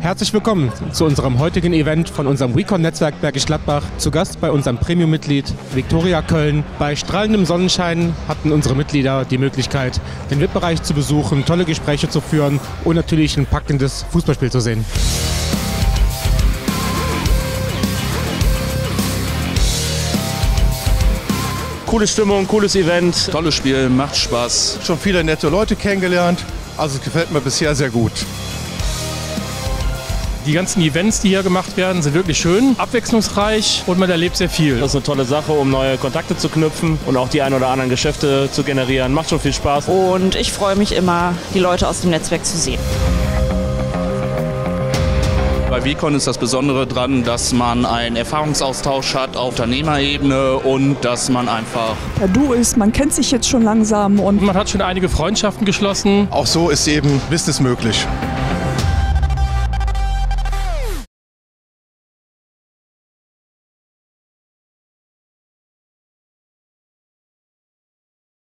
Herzlich willkommen zu unserem heutigen Event von unserem WeCon-Netzwerk Bergisch Gladbach. Zu Gast bei unserem Premium-Mitglied Viktoria Köln. Bei strahlendem Sonnenschein hatten unsere Mitglieder die Möglichkeit, den VIP-Bereich zu besuchen, tolle Gespräche zu führen und natürlich ein packendes Fußballspiel zu sehen. Coole Stimmung, cooles Event. Tolles Spiel, macht Spaß. Schon viele nette Leute kennengelernt, also es gefällt mir bisher sehr gut. Die ganzen Events, die hier gemacht werden, sind wirklich schön, abwechslungsreich und man erlebt sehr viel. Das ist eine tolle Sache, um neue Kontakte zu knüpfen und auch die ein oder anderen Geschäfte zu generieren. Macht schon viel Spaß. Und ich freue mich immer, die Leute aus dem Netzwerk zu sehen. Bei WeCon ist das Besondere dran, dass man einen Erfahrungsaustausch hat auf Unternehmerebene und dass man einfach per Du ist, man kennt sich jetzt schon langsam und man hat schon einige Freundschaften geschlossen. Auch so ist eben Business möglich.